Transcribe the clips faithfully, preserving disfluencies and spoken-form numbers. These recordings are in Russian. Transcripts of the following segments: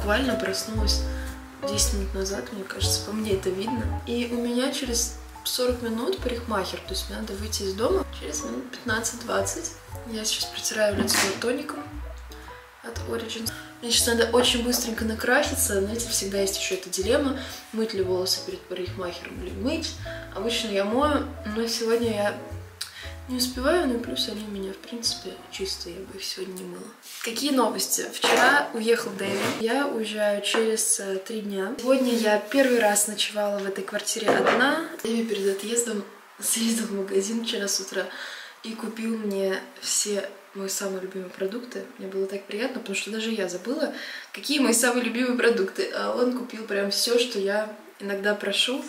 буквально проснулась десять минут назад, мне кажется, по мне это видно. И у меня через сорок минут парикмахер, то есть мне надо выйти из дома через минут пятнадцать-двадцать. Я сейчас протираю лицо тоником от Origins. Мне сейчас надо очень быстренько накраситься. Знаете, всегда есть еще эта дилемма, мыть ли волосы перед парикмахером или мыть. Обычно я мою, но сегодня я не успеваю, но плюс они у меня, в принципе, чистые, я бы их сегодня не мыла. Какие новости? Вчера уехал Дэви. Я уезжаю через э, три дня. Сегодня я первый раз ночевала в этой квартире одна. Дэви перед отъездом съездил в магазин вчера с утра и купил мне все мои самые любимые продукты. Мне было так приятно, потому что даже я забыла, какие мои самые любимые продукты. А он купил прям все, что я иногда прошу.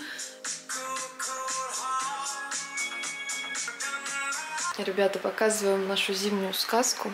Ребята, показываем нашу зимнюю сказку.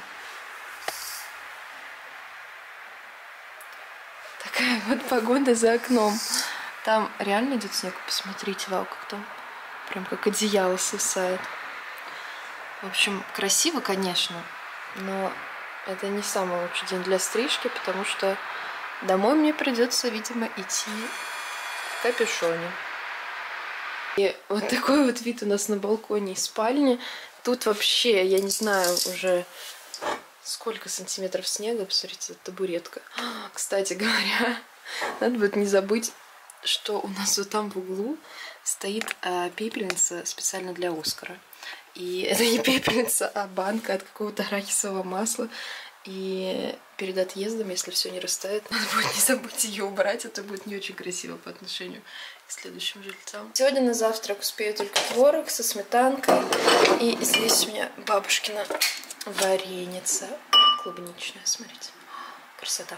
Такая вот погода за окном. Там реально идет снег. Посмотрите, вау, как там прям как одеяло свисает. В общем, красиво, конечно, но это не самый лучший день для стрижки, потому что домой мне придется, видимо, идти в капюшоне. И вот такой вот вид у нас на балконе из спальни. Тут вообще, я не знаю уже сколько сантиметров снега. Посмотрите, это табуретка. Кстати говоря, надо будет не забыть, что у нас вот там в углу стоит а, пепельница специально для Оскара. И это не пепельница, а банка от какого-то арахисового масла. И перед отъездом, если все не растает, надо будет не забыть ее убрать, это будет не очень красиво по отношению к следующим жильцам. Сегодня на завтрак успею только творог со сметанкой. И здесь у меня бабушкина вареница клубничная, смотрите. Красота.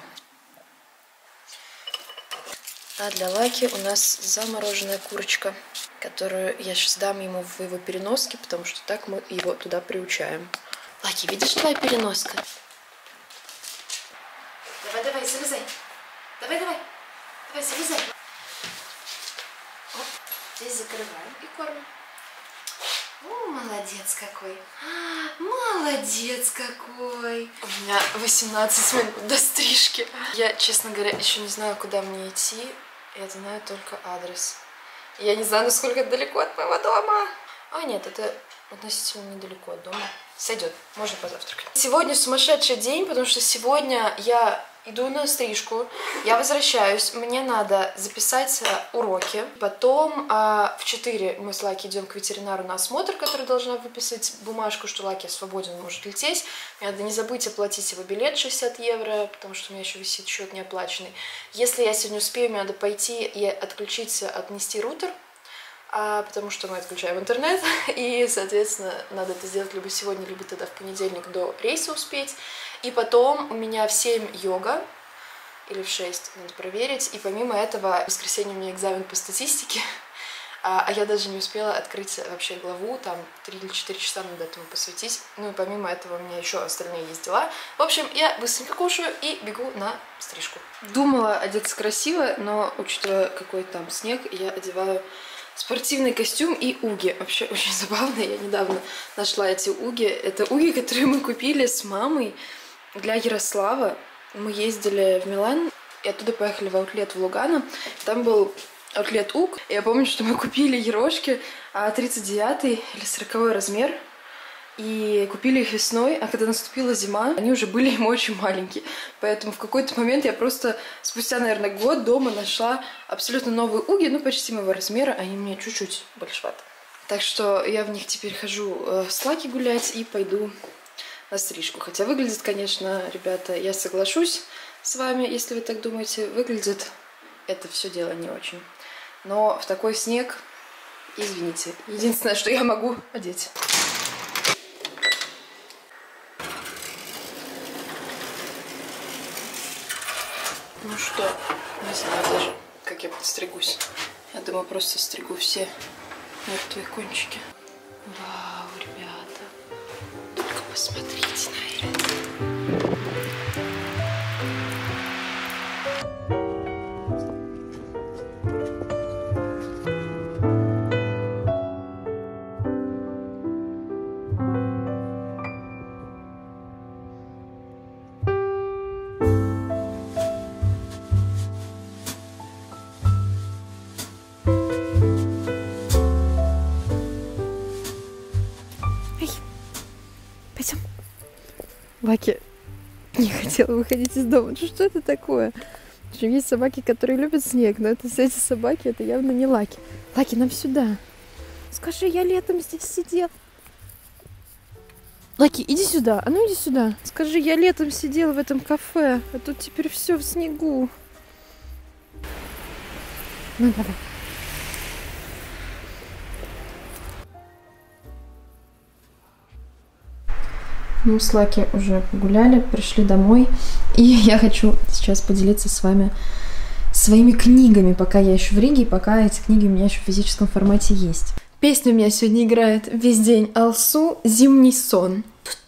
А для Лаки у нас замороженная курочка, которую я сейчас дам ему в его переноске, потому что так мы его туда приучаем. Лаки, видишь твоя переноска? Давай, давай, залезай. Давай, давай. Давай, залезай. Оп, здесь закрываем и кормим. О, молодец какой. Молодец какой. У меня восемнадцать минут до стрижки. Я, честно говоря, еще не знаю, куда мне идти. Я знаю только адрес. Я не знаю, насколько это далеко от моего дома. А нет, это относительно недалеко от дома. Сойдет, можно позавтракать. Сегодня сумасшедший день, потому что сегодня я иду на стрижку, я возвращаюсь, мне надо записать уроки. Потом а, в четыре мы с Лаки идем к ветеринару на осмотр, который должна выписать бумажку, что Лаки свободен, может лететь. Мне надо не забыть оплатить его билет шестьдесят евро, потому что у меня еще висит счет неоплаченный. Если я сегодня успею, мне надо пойти и отключить, отнести рутер. А, потому что мы отключаем интернет, и, соответственно, надо это сделать либо сегодня, либо тогда в понедельник до рейса успеть. И потом у меня в семь йога, или в шесть, надо проверить. И помимо этого, в воскресенье у меня экзамен по статистике, а, а я даже не успела открыть вообще главу, там три или четыре часа надо этому посвятить. Ну и помимо этого у меня еще остальные есть дела. В общем, я быстренько кушаю и бегу на стрижку. Думала одеться красиво, но учитывая какой там снег, я одеваю спортивный костюм и уги. Вообще очень забавно. Я недавно нашла эти уги. Это уги, которые мы купили с мамой для Ярослава. Мы ездили в Милан и оттуда поехали в аутлет в Лугано. Там был аутлет уг. Я помню, что мы купили ерошки тридцать девятый или сороковой размер. И купили их весной, а когда наступила зима, они уже были им очень маленькие. Поэтому в какой-то момент я просто спустя, наверное, год дома нашла абсолютно новые уги, ну почти моего размера, они мне чуть-чуть большеваты. Так что я в них теперь хожу э, с Лаки гулять и пойду на стрижку. Хотя выглядит, конечно, ребята, я соглашусь с вами, если вы так думаете, выглядит это все дело не очень. Но в такой снег, извините, единственное, что я могу одеть. Ну что, не знаю даже, как я подстригусь. Я думаю, просто стригу все мертвые кончики. Вау, ребята, только посмотрите на это. Пойдем. Лаки не хотела выходить из дома. Что это такое? Есть собаки, которые любят снег, но это эти собаки, это явно не Лаки. Лаки, нам сюда. Скажи, я летом здесь сидел. Лаки, иди сюда. А ну иди сюда. Скажи, я летом сидела в этом кафе, а тут теперь все в снегу. Ну давай. Мы с Лаки уже погуляли, пришли домой, и я хочу сейчас поделиться с вами своими книгами, пока я еще в Риге, и пока эти книги у меня еще в физическом формате есть. Песня у меня сегодня играет весь день Алсу «Зимний сон».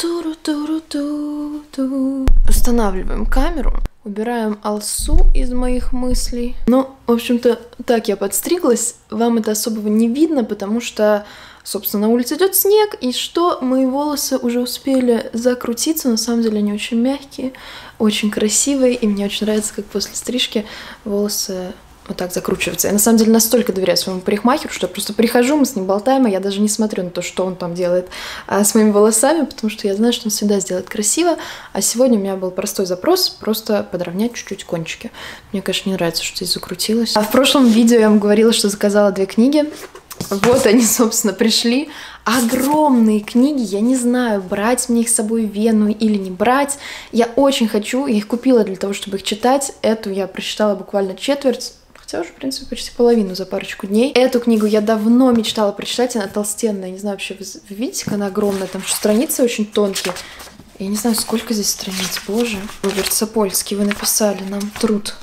Устанавливаем камеру, убираем Алсу из моих мыслей. Ну, в общем-то, так я подстриглась, вам это особого не видно, потому что... Собственно, на улице идет снег, и что? Мои волосы уже успели закрутиться, на самом деле они очень мягкие, очень красивые, и мне очень нравится, как после стрижки волосы вот так закручиваются. Я на самом деле настолько доверяю своему парикмахеру, что я просто прихожу, мы с ним болтаем, и я даже не смотрю на то, что он там делает а, с моими волосами, потому что я знаю, что он всегда сделает красиво, а сегодня у меня был простой запрос, просто подровнять чуть-чуть кончики. Мне, конечно, не нравится, что здесь закрутилось. А в прошлом видео я вам говорила, что заказала две книги. Вот они, собственно, пришли. Огромные книги, я не знаю, брать мне их с собой в Вену или не брать. Я очень хочу, я их купила для того, чтобы их читать. Эту я прочитала буквально четверть, хотя уже, в принципе, почти половину за парочку дней. Эту книгу я давно мечтала прочитать, она толстенная, не знаю, вообще вы видите, как она огромная, там что страницы очень тонкие. Я не знаю, сколько здесь страниц, боже. Роберт Сапольский, вы написали нам труд.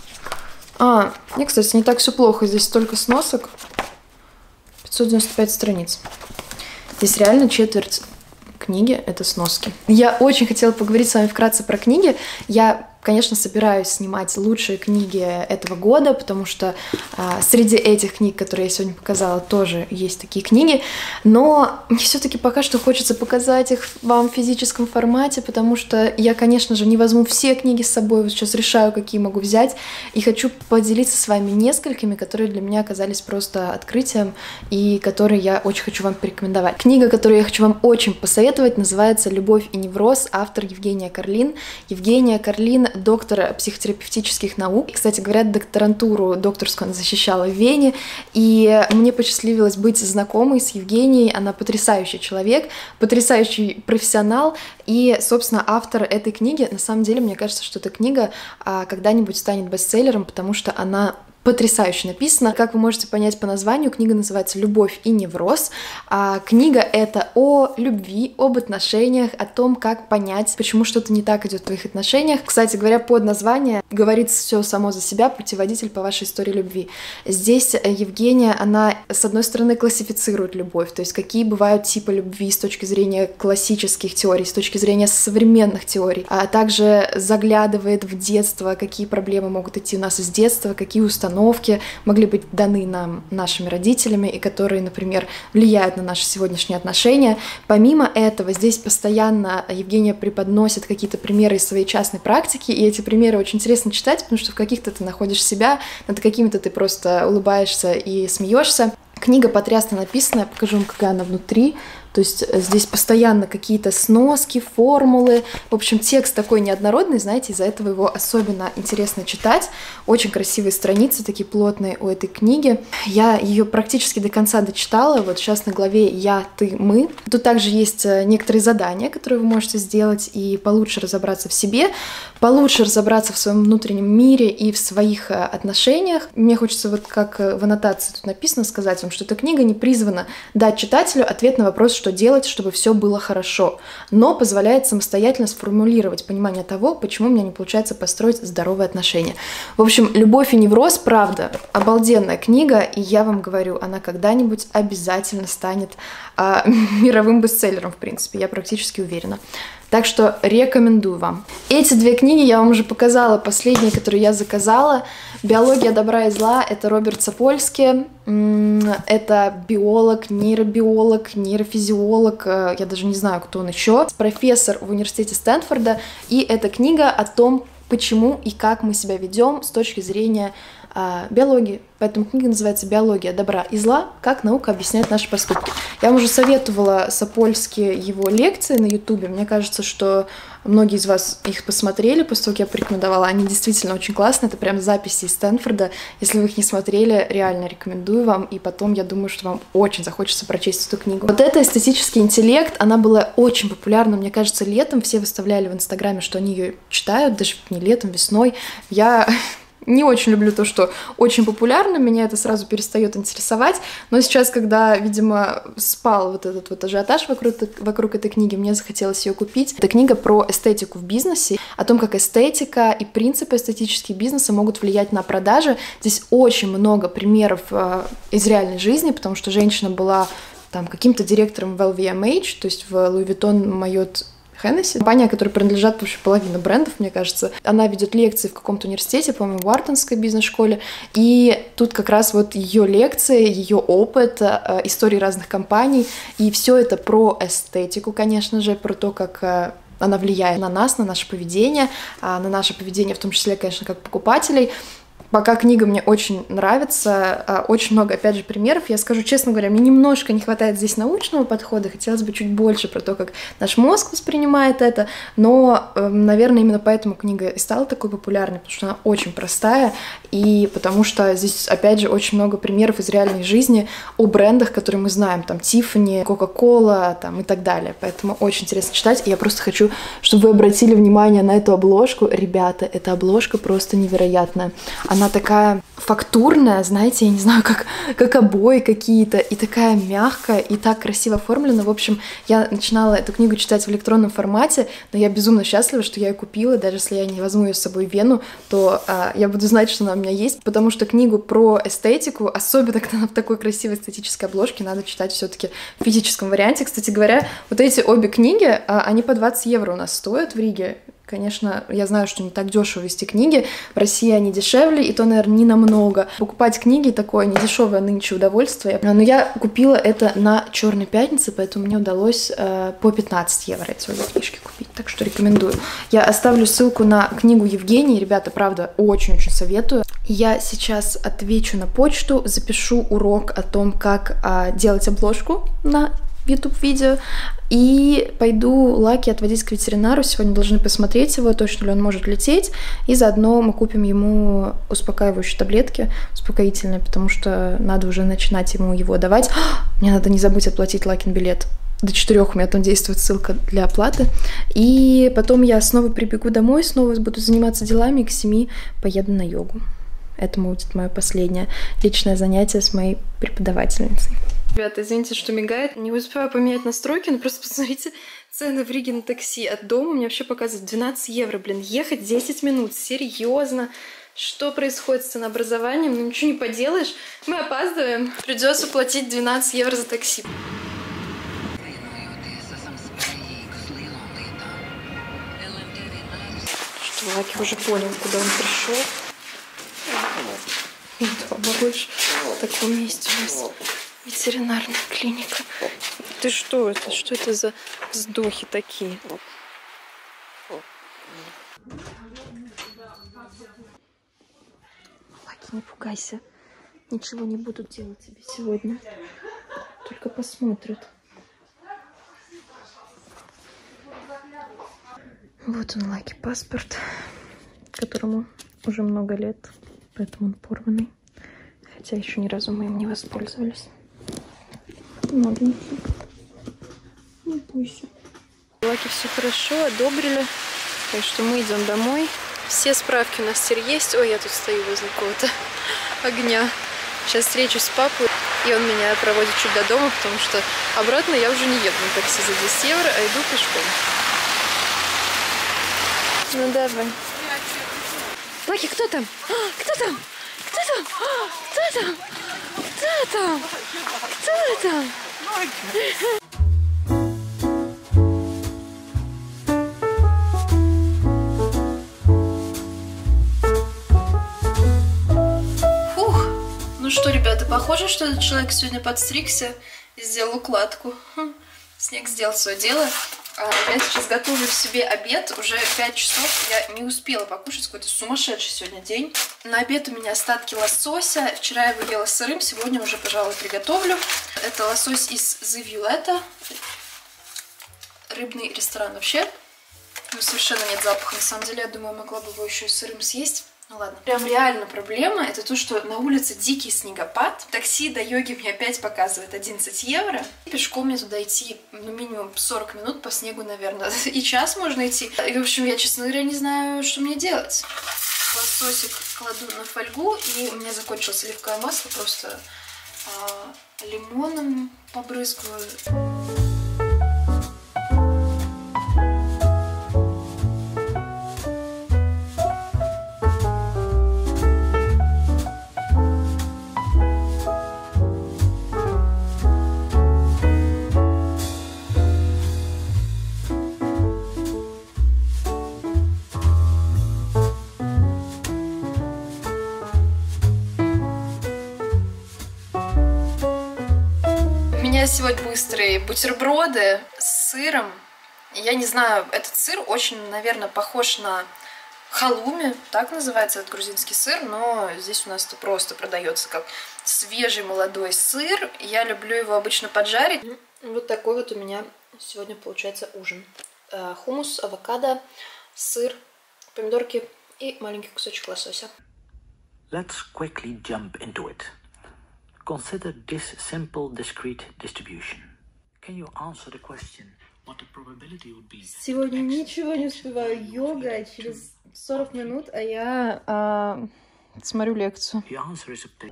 А, мне, кстати, не так все плохо, здесь столько сносок. пятьсот девяносто пять страниц. Здесь реально четверть книги — это сноски. Я очень хотела поговорить с вами вкратце про книги. Я, конечно, собираюсь снимать лучшие книги этого года, потому что а, среди этих книг, которые я сегодня показала, тоже есть такие книги. Но мне все-таки пока что хочется показать их вам в физическом формате, потому что я, конечно же, не возьму все книги с собой. Вот сейчас решаю, какие могу взять. И хочу поделиться с вами несколькими, которые для меня оказались просто открытием и которые я очень хочу вам порекомендовать. Книга, которую я хочу вам очень посоветовать, называется «Любовь и невроз», автор Евгения Карлин. Евгения Карлин — доктор психотерапевтических наук. И, кстати говоря, докторантуру докторскую она защищала в Вене. И мне посчастливилось быть знакомой с Евгенией. Она потрясающий человек, потрясающий профессионал. И, собственно, автор этой книги, на самом деле, мне кажется, что эта книга а, когда-нибудь станет бестселлером, потому что она потрясающе написано. Как вы можете понять по названию, книга называется «Любовь и невроз». А книга — это о любви, об отношениях, о том, как понять, почему что-то не так идет в твоих отношениях. Кстати говоря, под названием говорит все само за себя, путеводитель по вашей истории любви. Здесь Евгения, она, с одной стороны, классифицирует любовь, то есть какие бывают типы любви с точки зрения классических теорий, с точки зрения современных теорий, а также заглядывает в детство, какие проблемы могут идти у нас из детства, какие установки могли быть даны нам нашими родителями и которые, например, влияют на наши сегодняшние отношения. Помимо этого, здесь постоянно Евгения преподносит какие-то примеры из своей частной практики, и эти примеры очень интересно читать, потому что в каких-то ты находишь себя, над какими-то ты просто улыбаешься и смеешься. Книга потрясно написана, я покажу вам, какая она внутри. То есть здесь постоянно какие-то сноски, формулы. В общем, текст такой неоднородный, знаете, из-за этого его особенно интересно читать. Очень красивые страницы, такие плотные у этой книги. Я ее практически до конца дочитала. Вот сейчас на главе «Я, ты, мы». Тут также есть некоторые задания, которые вы можете сделать и получше разобраться в себе, получше разобраться в своем внутреннем мире и в своих отношениях. Мне хочется, вот как в аннотации тут написано, сказать вам, что эта книга не призвана дать читателю ответ на вопрос, что делать, чтобы все было хорошо, но позволяет самостоятельно сформулировать понимание того, почему у меня не получается построить здоровые отношения. В общем, «Любовь и невроз», правда, обалденная книга, и я вам говорю, она когда-нибудь обязательно станет а, мировым бестселлером, в принципе, я практически уверена. Так что рекомендую вам. Эти две книги я вам уже показала, последние, которые я заказала. «Биология добра и зла» — это Роберт Сапольский. Это биолог, нейробиолог, нейрофизиолог, я даже не знаю, кто он еще. Профессор в университете Стэнфорда. И эта книга о том, почему и как мы себя ведем с точки зрения а, биологии. Поэтому книга называется «Биология добра и зла. Как наука объясняет наши поступки». Я вам уже советовала Сапольски его лекции на ютубе. Мне кажется, что многие из вас их посмотрели после того, как я порекомендовала. Они действительно очень классные. Это прям записи из Стэнфорда. Если вы их не смотрели, реально рекомендую вам. И потом, я думаю, что вам очень захочется прочесть эту книгу. Вот это «Эстетический интеллект». Она была очень популярна. Мне кажется, летом все выставляли в Инстаграме, что они ее читают. Даже не летом, весной. Я... не очень люблю то, что очень популярно, меня это сразу перестает интересовать, но сейчас, когда, видимо, спал вот этот вот ажиотаж вокруг, вокруг этой книги, мне захотелось ее купить. Это книга про эстетику в бизнесе, о том, как эстетика и принципы эстетические бизнеса могут влиять на продажи. Здесь очень много примеров э, из реальной жизни, потому что женщина была там каким-то директором в эл ви эм эйч, то есть в Louis Vuitton Moët Hennessy, компания, которая принадлежит вообще половине брендов, мне кажется. Она ведет лекции в каком-то университете, по-моему, в Уартонской бизнес-школе, и тут как раз вот ее лекции, ее опыт, истории разных компаний, и все это про эстетику, конечно же, про то, как она влияет на нас, на наше поведение, на наше поведение, в том числе, конечно, как покупателей. Пока книга мне очень нравится, очень много, опять же, примеров. Я скажу честно говоря, мне немножко не хватает здесь научного подхода, хотелось бы чуть больше про то, как наш мозг воспринимает это, но, наверное, именно поэтому книга и стала такой популярной, потому что она очень простая, и потому что здесь, опять же, очень много примеров из реальной жизни о брендах, которые мы знаем, там, Tiffany, Coca-Cola, там, и так далее, поэтому очень интересно читать, и я просто хочу, чтобы вы обратили внимание на эту обложку. Ребята, эта обложка просто невероятная. Она такая фактурная, знаете, я не знаю, как, как обои какие-то, и такая мягкая, и так красиво оформлена. В общем, я начинала эту книгу читать в электронном формате, но я безумно счастлива, что я ее купила. Даже если я не возьму ее с собой в Вену, то а, я буду знать, что она у меня есть, потому что книгу про эстетику, особенно когда она в такой красивой эстетической обложке, надо читать все-таки в физическом варианте. Кстати говоря, вот эти обе книги, а, они по двадцать евро у нас стоят в Риге. Конечно, я знаю, что не так дешево вести книги. В России они дешевле, и то, наверное, не намного. Покупать книги такое недешевое нынче удовольствие. Но я купила это на Черной пятнице, поэтому мне удалось э, по пятнадцать евро эти обе книжки купить. Так что рекомендую. Я оставлю ссылку на книгу Евгении. Ребята, правда, очень-очень советую. Я сейчас отвечу на почту, запишу урок о том, как э, делать обложку на YouTube-видео. И пойду Лаки отводить к ветеринару. Сегодня должны посмотреть его, точно ли он может лететь. И заодно мы купим ему успокаивающие таблетки, успокоительные, потому что надо уже начинать ему его давать. Мне надо не забыть оплатить Лакин билет. До четырех у меня там действует ссылка для оплаты. И потом я снова прибегу домой, снова буду заниматься делами, и к семи поеду на йогу. Это будет мое последнее личное занятие с моей преподавательницей. Ребята, извините, что мигает. Не успеваю поменять настройки, но просто посмотрите цены в Риге на такси. От дома мне вообще показывают двенадцать евро. Блин, ехать десять минут. Серьезно. Что происходит с ценообразованием? Ну ничего не поделаешь. Мы опаздываем. Придется платить двенадцать евро за такси. Что, Лаки уже понял, куда он пришел. Нет, больше в таком месте у нас ветеринарная клиника. Ты что это? Что это за вздохи такие? Лаки, не пугайся. Ничего не будут делать тебе сегодня. Только посмотрят. Вот он, Лаки, паспорт, которому уже много лет, поэтому он порванный. Хотя еще ни разу мы им не воспользовались. Маленький. Не бойся. Лаки, все хорошо, одобрили. Так что мы идем домой. Все справки у нас теперь есть. Ой, я тут стою возле какого-то огня. Сейчас встречусь с папой, и он меня проводит чуть до дома, потому что обратно я уже не еду на такси за десять евро, а иду пешком. Ну давай. Лаки, кто там? А, кто там? Кто там? А, кто там? Кто там? Кто там? Фух. Ну что, ребята, похоже, что этот человек сегодня подстригся и сделал укладку. Снег сделал свое дело. Я сейчас готовлю себе обед, уже пять часов, я не успела покушать, какой-то сумасшедший сегодня день. На обед у меня остатки лосося, вчера я его ела сырым, сегодня уже, пожалуй, приготовлю. Это лосось из The Violetta, рыбный ресторан вообще. Ну, совершенно нет запаха, на самом деле, я думаю, могла бы его еще и сырым съесть. Ну ладно. Прям реально проблема, это то, что на улице дикий снегопад. Такси до йоги мне опять показывает одиннадцать евро. Пешком мне туда идти, ну, минимум сорок минут по снегу, наверное. И час можно идти. И, в общем, я, честно говоря, не знаю, что мне делать. Лососик кладу на фольгу, и у меня закончилось оливковое масло, просто а, лимоном побрызгиваю. У меня сегодня быстрые бутерброды с сыром. Я не знаю, этот сыр очень, наверное, похож на халуми, так называется этот грузинский сыр, но здесь у нас это просто продается как свежий молодой сыр. Я люблю его обычно поджарить. Вот такой вот у меня сегодня получается ужин. Хумус, авокадо, сыр, помидорки и маленький кусочек лосося. Let's quickly jump into it. Consider this simple discrete distribution. Can you answer the question what the probability would be? Сегодня ничего не успеваю. Йога через сорок минут, а я а, смотрю лекцию. The answer is a...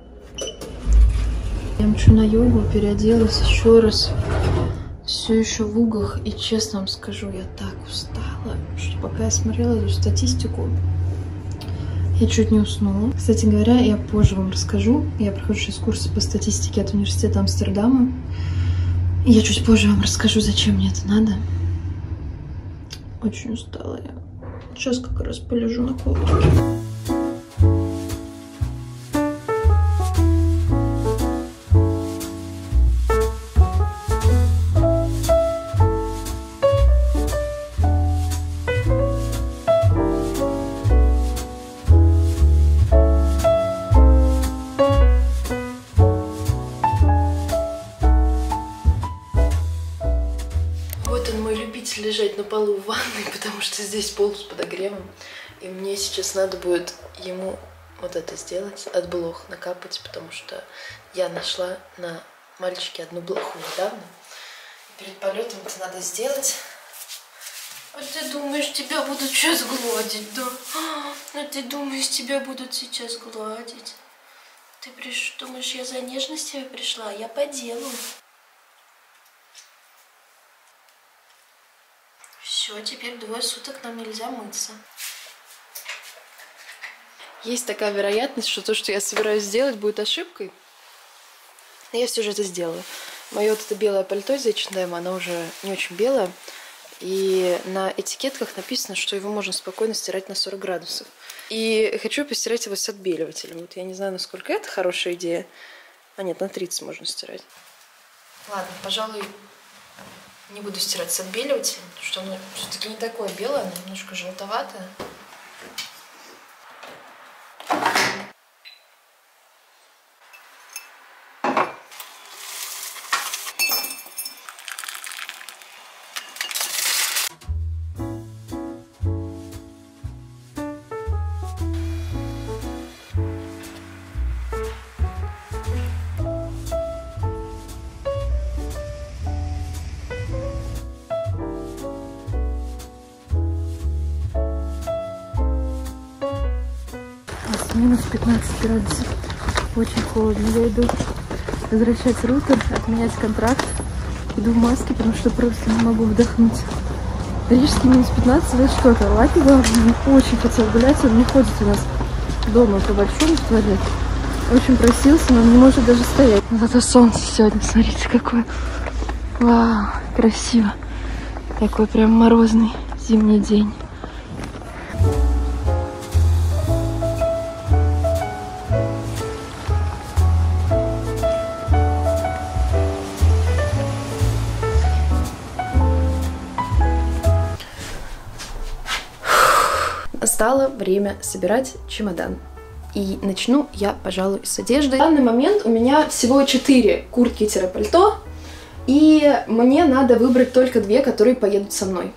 Я мчу на йогу, переоделась еще раз. Все еще в углах. И честно вам скажу, я так устала, что пока я смотрела эту статистику, я чуть не уснула. Кстати говоря, я позже вам расскажу. Я прохожу сейчас курсы по статистике от университета Амстердама. И я чуть позже вам расскажу, зачем мне это надо. Очень устала я. Сейчас как раз полежу на коврике. Лежать на полу в ванной, потому что здесь пол с подогревом. И мне сейчас надо будет ему вот это сделать, от блох накапать, потому что я нашла на мальчике одну блоху недавно. И перед полетом это надо сделать. А ты думаешь, тебя будут сейчас гладить, да? А ты думаешь, тебя будут сейчас гладить? Ты приш... думаешь, я за нежностью пришла? Я по делу. Все, теперь двое суток нам нельзя мыться. Есть такая вероятность, что то, что я собираюсь сделать, будет ошибкой. Но я все же это сделаю. Мое вот это белое пальто из эйч энд эм, оно уже не очень белое. И на этикетках написано, что его можно спокойно стирать на сорок градусов. И хочу постирать его с отбеливателем. Вот я не знаю, насколько это хорошая идея. А нет, на тридцать можно стирать. Ладно, пожалуй, не буду стирать с отбеливателем, потому что оно все-таки не такое белое, оно немножко желтоватое. Минус пятнадцать градусов. Очень холодно. Я иду возвращать рутер, отменять контракт. Иду в маске, потому что просто не могу вдохнуть. Рижский минус пятнадцать, это что-то. Лаки, главное, очень хотел гулять. Он не ходит у нас дома по большому в туалет. Очень просился, но он не может даже стоять. Зато солнце сегодня, смотрите, какое. Вау, красиво. Такой прям морозный зимний день. Настало время собирать чемодан. И начну я, пожалуй, с одежды. В данный момент у меня всего четыре куртки-пальто, и мне надо выбрать только две, которые поедут со мной.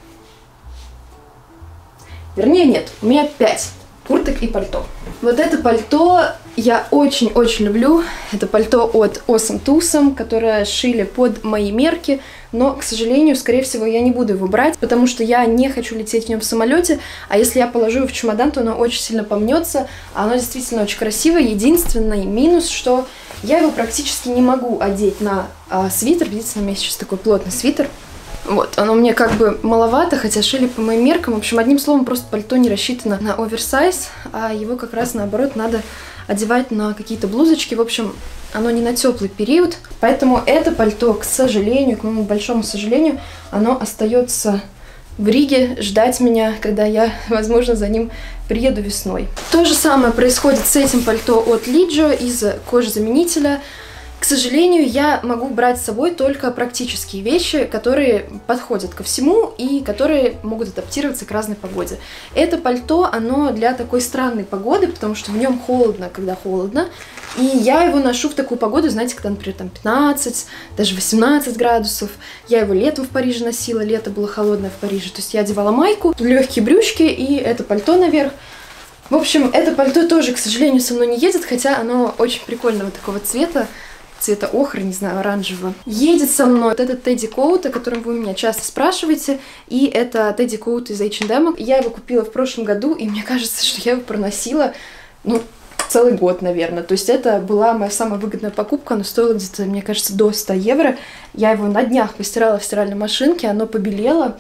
Вернее, нет, у меня пять курток и пальто. Вот это пальто я очень-очень люблю. Это пальто от Awesome Tucson, которое шили под мои мерки. Но, к сожалению, скорее всего, я не буду его брать, потому что я не хочу лететь в нем в самолете. А если я положу его в чемодан, то оно очень сильно помнется. А оно действительно очень красивое. Единственный минус, что я его практически не могу одеть на а, свитер. Видите, у меня сейчас такой плотный свитер. Вот, оно мне как бы маловато, хотя шили по моим меркам. В общем, одним словом, просто пальто не рассчитано на оверсайз, а его как раз наоборот надо одевать на какие-то блузочки. В общем, оно не на теплый период. Поэтому это пальто, к сожалению, к моему большому сожалению, оно остается в Риге ждать меня, когда я, возможно, за ним приеду весной. То же самое происходит с этим пальто от Lijo из кожезаменителя. К сожалению, я могу брать с собой только практические вещи, которые подходят ко всему и которые могут адаптироваться к разной погоде. Это пальто, оно для такой странной погоды, потому что в нем холодно, когда холодно. И я его ношу в такую погоду, знаете, когда, например, там пятнадцать, даже восемнадцать градусов. Я его летом в Париже носила, лето было холодное в Париже. То есть я одевала майку, легкие брючки и это пальто наверх. В общем, это пальто тоже, к сожалению, со мной не едет, хотя оно очень прикольного такого цвета. Цвета охры, не знаю, оранжевого. Едет со мной вот этот Teddy Coat, о котором вы меня часто спрашиваете, и это Teddy Coat из эйч энд эм. Я его купила в прошлом году, и мне кажется, что я его проносила, ну, целый год, наверное. То есть это была моя самая выгодная покупка, она стоила где-то, мне кажется, до ста евро. Я его на днях постирала в стиральной машинке, оно побелело,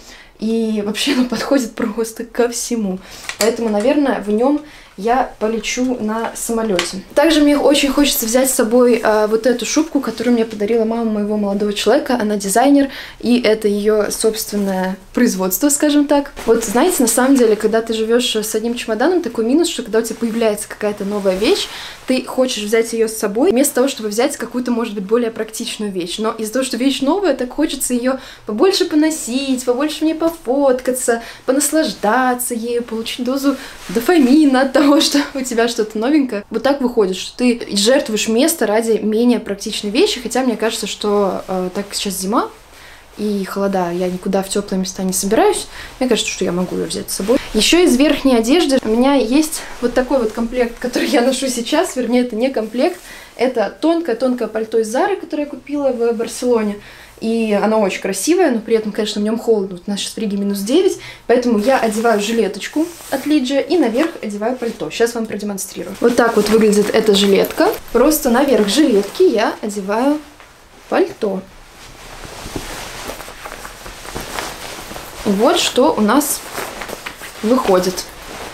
и вообще оно подходит просто ко всему. Поэтому, наверное, в нем я полечу на самолете. Также мне очень хочется взять с собой а, вот эту шубку, которую мне подарила мама моего молодого человека. Она дизайнер, и это ее собственное производство, скажем так. Вот знаете, на самом деле, когда ты живешь с одним чемоданом, такой минус, что когда у тебя появляется какая-то новая вещь, ты хочешь взять ее с собой, вместо того, чтобы взять какую-то, может быть, более практичную вещь. Но из-за того, что вещь новая, так хочется ее побольше поносить, побольше в ней пофоткаться, понаслаждаться ею, получить дозу дофамина от того, что у тебя что-то новенькое. Вот так выходит, что ты жертвуешь место ради менее практичной вещи, хотя мне кажется, что э, так как сейчас зима и холода, я никуда в теплые места не собираюсь, мне кажется, что я могу ее взять с собой. Еще из верхней одежды у меня есть вот такой вот комплект, который я ношу сейчас, вернее, это не комплект, это тонкое-тонкое пальто из Зары, которое я купила в Барселоне. И оно очень красивое, но при этом, конечно, в нем холодно. Вот у нас сейчас в Риге минус девять, поэтому я одеваю жилеточку от Lijo и наверх одеваю пальто. Сейчас вам продемонстрирую. Вот так вот выглядит эта жилетка. Просто наверх жилетки я одеваю пальто. Вот что у нас выходит.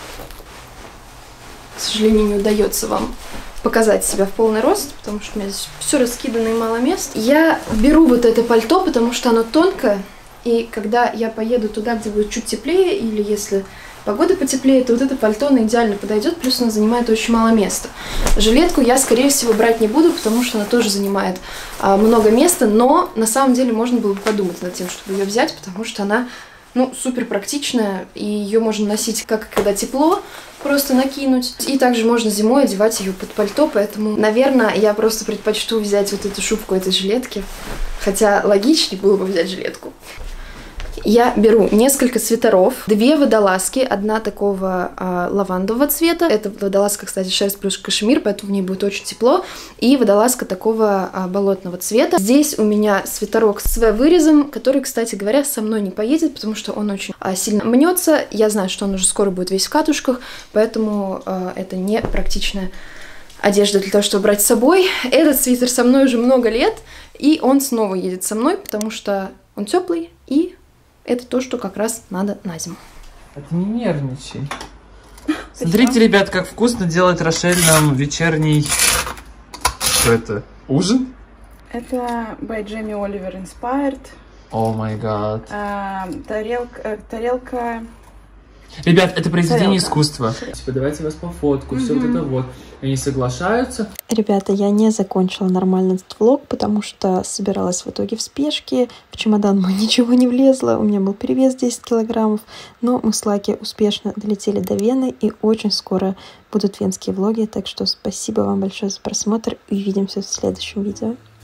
К сожалению, не удается вам показать себя в полный рост, потому что у меня здесь все раскидано и мало мест. Я беру вот это пальто, потому что оно тонкое, и когда я поеду туда, где будет чуть теплее, или если погода потеплее, то вот это пальто оно идеально подойдет, плюс оно занимает очень мало места. Жилетку я, скорее всего, брать не буду, потому что она тоже занимает а, много места, но на самом деле можно было бы подумать над тем, чтобы ее взять, потому что она, ну, супер практичная, и ее можно носить как когда тепло, просто накинуть. И также можно зимой одевать ее под пальто, поэтому, наверное, я просто предпочту взять вот эту шубку этой жилетки, хотя логичнее было бы взять жилетку. Я беру несколько свитеров, две водолазки, одна такого а, лавандового цвета, это водолазка, кстати, шерсть плюс кашемир, поэтому в ней будет очень тепло, и водолазка такого а, болотного цвета. Здесь у меня свитерок с V-вырезом, который, кстати говоря, со мной не поедет, потому что он очень а, сильно мнется, я знаю, что он уже скоро будет весь в катушках, поэтому а, это не практичная одежда для того, чтобы брать с собой. Этот свитер со мной уже много лет, и он снова едет со мной, потому что он теплый и это то, что как раз надо на зиму. А ты не нервничай. Смотрите, ребят, как вкусно делать Рошель нам вечерний... Что это? Ужин? Это by Jamie Oliver Inspired. О май гад. Тарелка... Тарелка... Ребят, это произведение Тарелка. искусства. Типа, давайте вас по фотку, все вот это вот. Они соглашаются. Ребята, я не закончила нормально этот влог, потому что собиралась в итоге в спешке. В чемодан мой ничего не влезло, у меня был перевес десять килограммов. Но мы с Лаки успешно долетели до Вены, и очень скоро будут венские влоги. Так что спасибо вам большое за просмотр, и увидимся в следующем видео.